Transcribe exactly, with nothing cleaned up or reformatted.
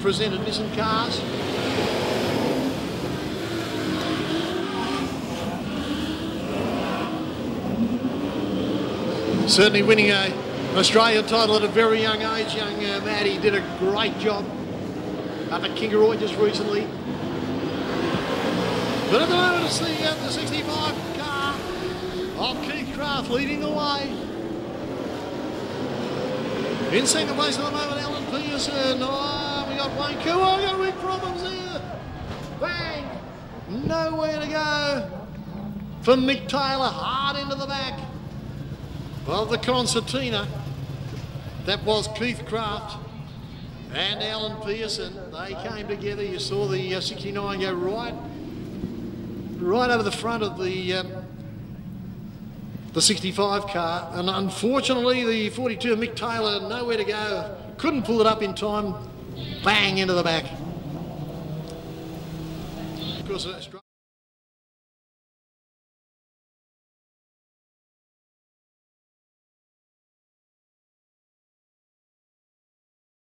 presented Nissan cars. Certainly winning a Australian title at a very young age. Young uh, Maddie did a great job up at Kingaroy just recently. But at the moment it's the, uh, the sixty-five car of Keith Craft leading the way. In second place at the moment, Alan Pearson. Oh, we got Wayne Coo. Oh, we got big problems here. Bang! Nowhere to go for Mick Taylor, hard into the back of the concertina. That was Keith Craft and Alan Pearson. They came together. You saw the uh, sixty-nine go right, right over the front of the um, the sixty-five car, and unfortunately the forty-two Mick Taylor, nowhere to go, couldn't pull it up in time. Bang into the back. Of course,